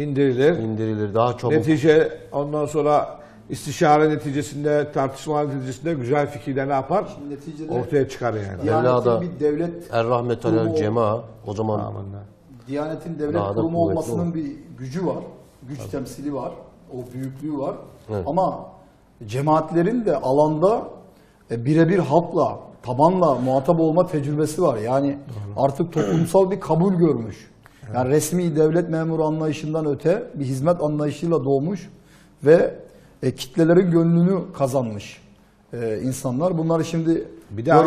[SPEAKER 1] indirilir, daha çabuk.
[SPEAKER 2] Netice ondan sonra istişare neticesinde, tartışmalar neticesinde güzel fikirler ne yapar?
[SPEAKER 3] Neticede
[SPEAKER 2] Ortaya çıkar yani.
[SPEAKER 1] Mevla'da
[SPEAKER 3] bir devlet
[SPEAKER 1] Er-Rahmet alel cema o zaman
[SPEAKER 3] Diyanetin devlet
[SPEAKER 1] daha da
[SPEAKER 3] kurumu
[SPEAKER 1] kuvvetli
[SPEAKER 3] olmasının
[SPEAKER 1] olur.
[SPEAKER 3] bir gücü var. Güç temsili var. O büyüklüğü var.
[SPEAKER 1] Evet.
[SPEAKER 3] Ama cemaatlerin de alanda birebir halkla, tabanla muhatap olma tecrübesi var. Yani artık toplumsal bir kabul görmüş. Yani resmi devlet memuru anlayışından öte bir hizmet anlayışıyla doğmuş ve kitlelerin gönlünü kazanmış insanlar. Bunları şimdi
[SPEAKER 2] Bir de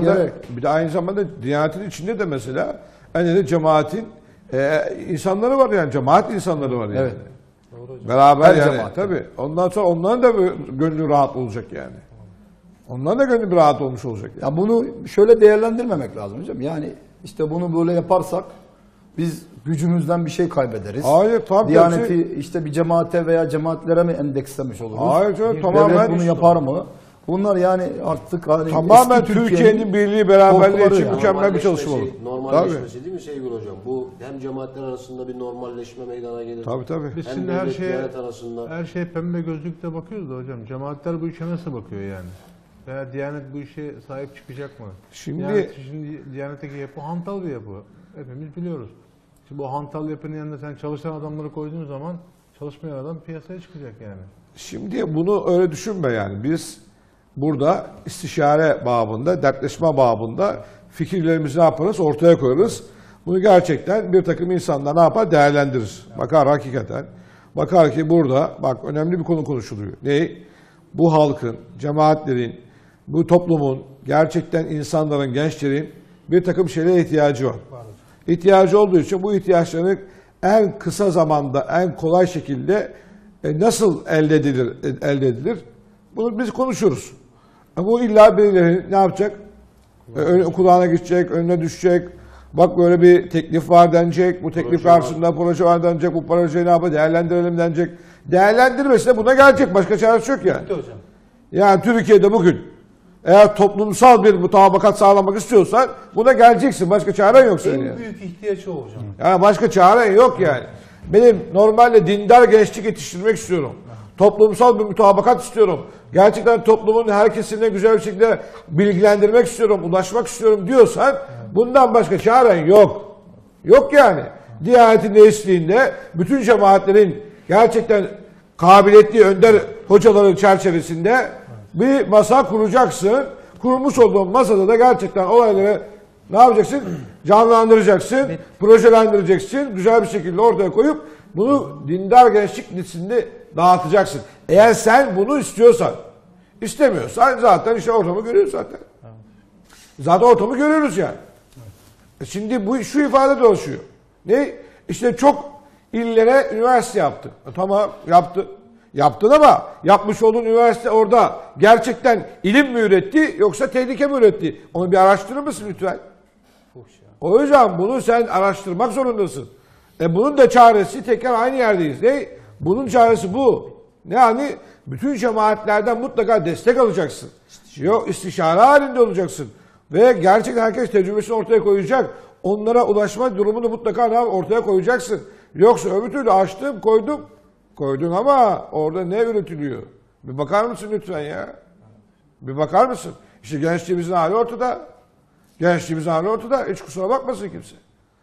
[SPEAKER 2] aynı zamanda
[SPEAKER 3] gelerek
[SPEAKER 2] Diyanet'in içinde de mesela de cemaatin insanları var yani cemaat insanları var yani.
[SPEAKER 3] Evet.
[SPEAKER 2] Beraber
[SPEAKER 3] Her
[SPEAKER 2] yani
[SPEAKER 3] cemaat.
[SPEAKER 2] tabii. Ondan sonra onların da gönlü rahat olacak yani. Onların da gönlü bir rahat olmuş olacak. Yani.
[SPEAKER 3] Ya bunu şöyle değerlendirmemek lazım hocam. Yani işte bunu böyle yaparsak biz gücümüzden bir şey kaybederiz.
[SPEAKER 2] Hayır tabii.
[SPEAKER 3] Diyaneti işte bir cemaate veya cemaatlere mi endekslemiş oluruz?
[SPEAKER 2] Hayır canım,
[SPEAKER 3] Devlet
[SPEAKER 2] tamamen
[SPEAKER 3] bunu yapar mı? Bunlar yani artık hani
[SPEAKER 2] tamamen
[SPEAKER 3] eski
[SPEAKER 2] Türkiye'nin birliği beraberliği
[SPEAKER 3] korkuları
[SPEAKER 2] için
[SPEAKER 3] yani.
[SPEAKER 2] mükemmel bir çalışma olur.
[SPEAKER 1] Normalleşmesi değil mi sevgili hocam? Bu hem cemaatler arasında bir normalleşme meydana gelir.
[SPEAKER 2] Tabii.
[SPEAKER 5] Biz
[SPEAKER 1] Hem
[SPEAKER 5] şimdi
[SPEAKER 1] devlet Diyanet arasında.
[SPEAKER 5] her şeye pembe gözlükle bakıyoruz da hocam. Cemaatler bu işe nasıl bakıyor yani? Veya Diyanet bu işe sahip çıkacak mı?
[SPEAKER 2] Şimdi
[SPEAKER 5] Diyanet'teki yapı hantal bir yapı. Hepimiz biliyoruz. Şimdi bu hantal yapının yanında sen çalışan adamları koyduğun zaman çalışmayan adam piyasaya çıkacak yani.
[SPEAKER 2] Şimdi bunu öyle düşünme yani. Biz burada istişare babında, dertleşme babında fikirlerimizi ne yaparız? Ortaya koyarız. Bunu gerçekten bir takım insanlar ne yapar? Değerlendirir. Bakar hakikaten. Bakar ki burada bak önemli bir konu konuşuluyor. Ne? Bu halkın, cemaatlerin, bu toplumun, gerçekten insanların, gençlerin bir takım şeylere ihtiyacı var. İhtiyacı olduğu için bu ihtiyaçlarını en kısa zamanda, en kolay şekilde nasıl elde edilir? Bunu biz konuşuruz. Bu illa birileri ne yapacak? Kulağına gidecek, önüne düşecek. Bak böyle bir teklif var denecek. Bu teklif karşısında proje var denecek. Bu projeyi ne yapalım? Değerlendirelim denecek. Değerlendirmesi de buna gelecek. Başka çaresi yok yani.
[SPEAKER 4] Hocam.
[SPEAKER 2] Yani Türkiye'de bugün eğer toplumsal bir mutabakat sağlamak istiyorsan buna geleceksin. Başka çaren yok senin.
[SPEAKER 4] En
[SPEAKER 2] Yani.
[SPEAKER 4] büyük ihtiyaç o hocam.
[SPEAKER 2] Yani başka çaren yok yani. Benim normalde dindar gençlik yetiştirmek istiyorum. Toplumsal bir mutabakat istiyorum. Gerçekten toplumun her kesimine güzel bir şekilde bilgilendirmek istiyorum, ulaşmak istiyorum diyorsan bundan başka çaren yok. Yok yani. Diyanetin reisliğinde bütün cemaatlerin gerçekten kabiliyetli önder hocaların çerçevesinde bir masa kuracaksın. Kurmuş olduğun masada da gerçekten olayları ne yapacaksın? Canlandıracaksın, projelendireceksin, güzel bir şekilde ortaya koyup bunu dindar gençlik lisesinde dağıtacaksın. Eğer sen bunu istiyorsan, istemiyorsan zaten işte ortamı görüyoruz zaten. Zaten ortamı görüyoruz yani. Şimdi bu şu ifade dolaşıyor. Ne? İşte çok illere üniversite yaptı. Tamam yaptı. Yaptın ama yapmış olduğun üniversite orada gerçekten ilim mi üretti yoksa tehlike mi üretti? Onu bir araştırır mısın lütfen? O yüzden bunu sen araştırmak zorundasın. Bunun da çaresi tekrar aynı yerdeyiz. Ne? Bunun çaresi bu. Yani bütün cemaatlerden mutlaka destek alacaksın. Yok istişare halinde olacaksın. Ve gerçekten herkes tecrübesini ortaya koyacak. Onlara ulaşma durumunu mutlaka ortaya koyacaksın. Yoksa öbür türlü açtım koydum. Koydun ama orada ne üretiliyor? Bir bakar mısın lütfen ya? Bir bakar mısın? İşte gençliğimizin hali ortada. Gençliğimizin hali ortada. Hiç kusura bakmasın kimse.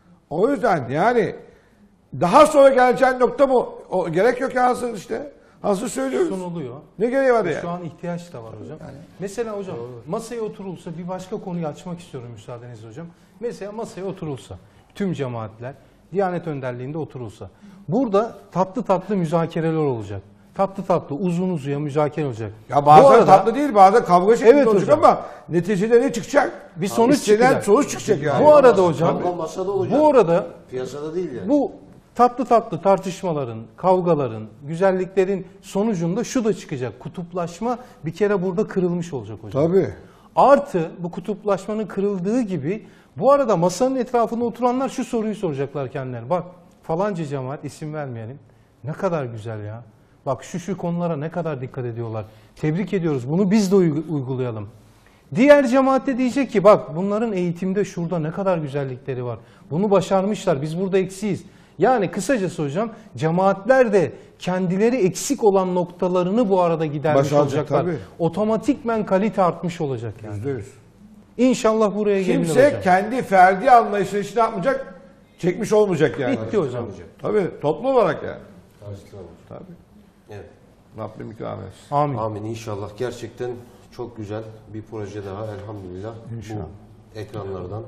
[SPEAKER 2] O yüzden yani daha sonra geleceğin nokta mı? O, gerek yok ya hazır işte. Hazır söylüyoruz.
[SPEAKER 4] Son oluyor.
[SPEAKER 2] Ne gereği var ya?
[SPEAKER 4] Şu an ihtiyaç da var hocam. Mesela hocam masaya oturulsa bir başka konuyu açmak istiyorum müsaadenizle hocam. Mesela masaya oturulsa tüm cemaatler Diyanet önderliğinde oturulsa. Burada tatlı tatlı müzakereler olacak. Tatlı tatlı uzun uzuya müzakere olacak.
[SPEAKER 2] Ya bazen
[SPEAKER 4] Bu arada,
[SPEAKER 2] tatlı değil, bazen kavga şeklinde
[SPEAKER 4] Evet
[SPEAKER 2] olacak
[SPEAKER 4] hocam.
[SPEAKER 2] ama neticede ne çıkacak?
[SPEAKER 4] Bir sonuç
[SPEAKER 2] İstenen
[SPEAKER 4] çıkacak.
[SPEAKER 2] sonuç çıkacak yani.
[SPEAKER 4] Bu arada hocam,
[SPEAKER 1] Kavga masada olacak.
[SPEAKER 4] bu arada
[SPEAKER 1] Piyasada değil yani.
[SPEAKER 4] bu tatlı tatlı tartışmaların, kavgaların, güzelliklerin sonucunda şu da çıkacak. Kutuplaşma bir kere burada kırılmış olacak hocam.
[SPEAKER 2] Tabii.
[SPEAKER 4] Artı bu kutuplaşmanın kırıldığı gibi bu arada masanın etrafında oturanlar şu soruyu soracaklar kendilerine. Bak falanca cemaat isim vermeyelim. Ne kadar güzel ya. Bak şu konulara ne kadar dikkat ediyorlar. Tebrik ediyoruz. Bunu biz de uygulayalım. Diğer cemaat de diyecek ki bak bunların eğitimde şurada ne kadar güzellikleri var. Bunu başarmışlar. Biz burada eksiyiz. Yani kısacası hocam cemaatler de kendileri eksik olan noktalarını bu arada gidermiş
[SPEAKER 2] Başaracak,
[SPEAKER 4] olacaklar.
[SPEAKER 2] tabii.
[SPEAKER 4] Otomatikmen kalite artmış olacak yani.
[SPEAKER 2] %100.
[SPEAKER 4] İnşallah buraya gelinir
[SPEAKER 2] Kimse
[SPEAKER 4] hocam.
[SPEAKER 2] kendi ferdi anlayışını işte ne yapmayacak? Çekmiş olmayacak yani.
[SPEAKER 4] Bitti hocam.
[SPEAKER 2] Tabii toplu olarak yani. Tabii.
[SPEAKER 1] Evet.
[SPEAKER 2] Rabbim ikram etsin.
[SPEAKER 4] Amin.
[SPEAKER 1] Amin inşallah. Gerçekten çok güzel bir proje daha elhamdülillah
[SPEAKER 2] İnşallah.
[SPEAKER 1] bu ekranlardan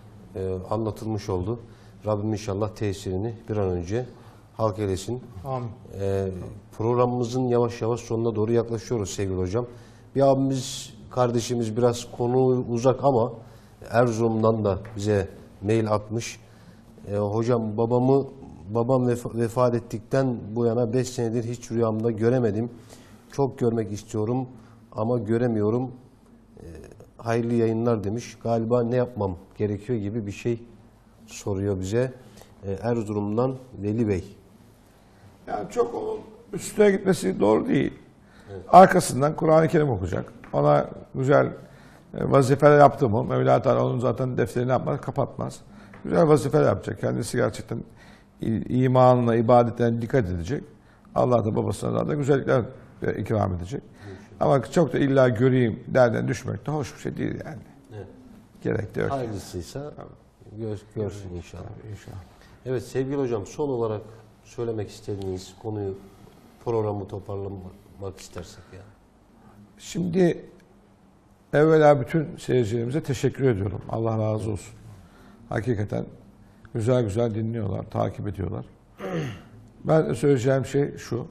[SPEAKER 1] anlatılmış oldu. Rabbim inşallah tesirini bir an önce halk eylesin.
[SPEAKER 4] Amin.
[SPEAKER 1] Programımızın yavaş yavaş sonuna doğru yaklaşıyoruz sevgili hocam. Bir abimiz, kardeşimiz biraz konu uzak ama Erzurum'dan da bize mail atmış. Hocam babam vefat ettikten bu yana 5 senedir hiç rüyamda göremedim. Çok görmek istiyorum ama göremiyorum. Hayırlı yayınlar demiş. Galiba ne yapmam gerekiyor gibi bir şey soruyor bize. Erzurum'dan Veli Bey.
[SPEAKER 2] Yani çok onun üstüne gitmesi doğru değil. Evet. Arkasından Kur'an-ı Kerim okuyacak. Ona güzel vazifeler yaptı mı? Mevla Teala onun zaten defterini yapmaz, kapatmaz. Güzel vazifeler yapacak. Kendisi gerçekten imanına, ibadetine dikkat edecek. Allah da babasına da güzellikler ikram edecek. Ama çok da illa göreyim derden düşmek de hoş bir şey değil yani.
[SPEAKER 1] Evet.
[SPEAKER 2] Gerek de yok.
[SPEAKER 1] Hayırlısıysa görsün inşallah.
[SPEAKER 2] İnşallah.
[SPEAKER 1] Evet sevgili hocam son olarak söylemek istediğiniz konuyu programı toparlamak istersek yani.
[SPEAKER 2] Şimdi evvela bütün seyircilerimize teşekkür ediyorum. Allah razı olsun. Hakikaten güzel güzel dinliyorlar, takip ediyorlar. Ben söyleyeceğim şey şu.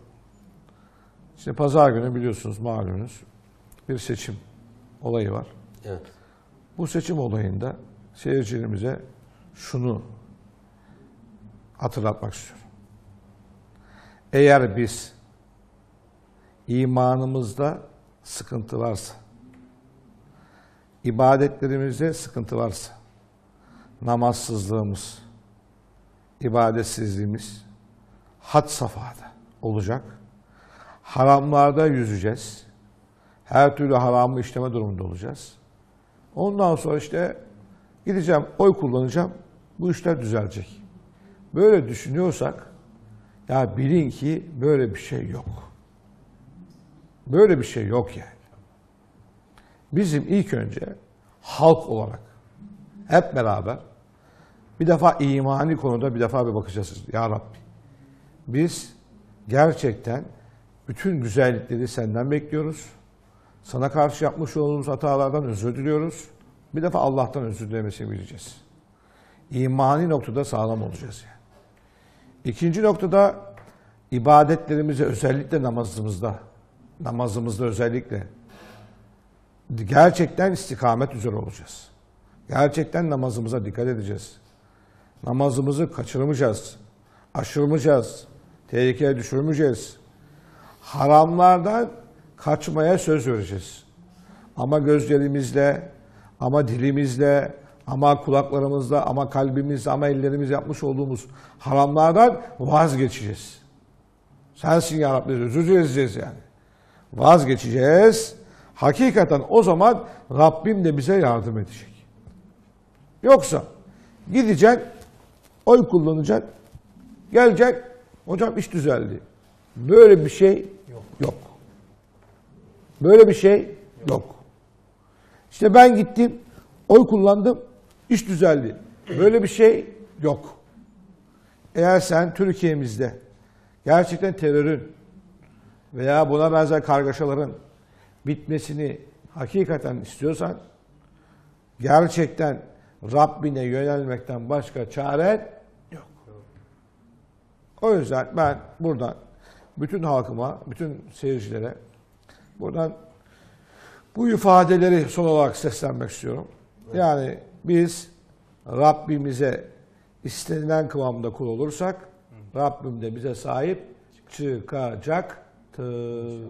[SPEAKER 2] İşte pazar günü biliyorsunuz malumunuz bir seçim olayı var.
[SPEAKER 1] Evet.
[SPEAKER 2] Bu seçim olayında seyircilerimize şunu hatırlatmak istiyorum. Eğer biz imanımızda sıkıntı varsa, ibadetlerimizde sıkıntı varsa, namazsızlığımız, ibadetsizliğimiz had safhada olacak. Haramlarda yüzeceğiz. Her türlü haramı işleme durumunda olacağız. Ondan sonra işte gideceğim, oy kullanacağım, bu işler düzelecek. Böyle düşünüyorsak, ya bilin ki böyle bir şey yok. Böyle bir şey yok yani. Bizim ilk önce halk olarak hep beraber bir defa imani konuda bir defa bir bakacağız. Ya Rabbi, biz gerçekten bütün güzellikleri senden bekliyoruz. Sana karşı yapmış olduğumuz hatalardan özür diliyoruz. Bir defa Allah'tan özür dilemesini bileceğiz. İmani noktada sağlam olacağız yani. İkinci noktada ibadetlerimize, özellikle namazımızda özellikle gerçekten istikamet üzere olacağız. Gerçekten namazımıza dikkat edeceğiz. Namazımızı kaçırmayacağız, aşırmayacağız, tehlikeye düşürmeyeceğiz. Haramlardan kaçmaya söz vereceğiz. Ama gözlerimizle, ama dilimizle, ama kulaklarımızla, ama kalbimizle, ama ellerimizle yapmış olduğumuz haramlardan vazgeçeceğiz. Sensin ya Rabbi, özür dileyeceğiz yani. Vazgeçeceğiz. Hakikaten o zaman Rabbim de bize yardım edecek. Yoksa gideceksin, oy kullanacaksın, geleceksin, hocam iş düzeldi. Böyle bir şey yok. Böyle bir şey yok. İşte ben gittim, oy kullandım, iş düzeldi. Böyle bir şey yok. Eğer sen Türkiye'mizde gerçekten terörün veya buna benzer kargaşaların bitmesini hakikaten istiyorsan, gerçekten Rabbine yönelmekten başka çaren yok. O yüzden ben buradan bütün halkıma, bütün seyircilere buradan bu ifadeleri son olarak seslenmek istiyorum. Yani biz Rabbimize istenilen kıvamda kul olursak Rabbim de bize sahip çıkacaktır.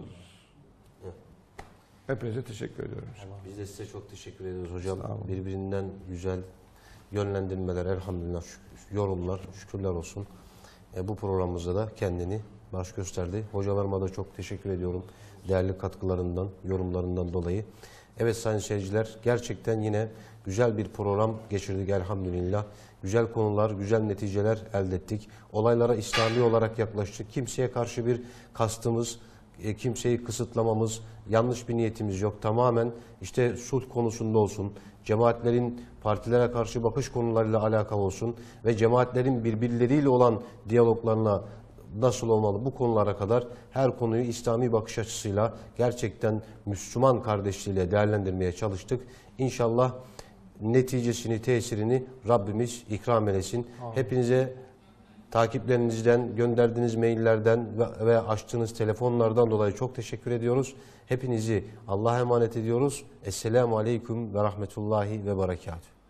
[SPEAKER 2] Hepinize teşekkür ediyorum.
[SPEAKER 1] Biz de size çok teşekkür ediyoruz hocam. Birbirinden güzel yönlendirmeler, elhamdülillah, yorumlar, şükürler olsun. Bu programımızda da kendini baş gösterdi. Hocalarıma da çok teşekkür ediyorum. Değerli katkılarından, yorumlarından dolayı. Evet sayın seyirciler, gerçekten yine güzel bir program geçirdik elhamdülillah. Güzel konular, güzel neticeler elde ettik. Olaylara İslami olarak yaklaştık. Kimseye karşı bir kastımız, kimseyi kısıtlamamız, yanlış bir niyetimiz yok. Tamamen işte sulh konusunda olsun, cemaatlerin partilere karşı bakış konularıyla alakalı olsun ve cemaatlerin birbirleriyle olan diyaloglarına nasıl olmalı bu konulara kadar her konuyu İslami bakış açısıyla gerçekten Müslüman kardeşliğiyle değerlendirmeye çalıştık. İnşallah neticesini, tesirini Rabbimiz ikram eylesin. Hepinize takiplerinizden, gönderdiğiniz maillerden ve açtığınız telefonlardan dolayı çok teşekkür ediyoruz. Hepinizi Allah'a emanet ediyoruz. Esselamu Aleyküm ve Rahmetullahi ve Berekatuhu.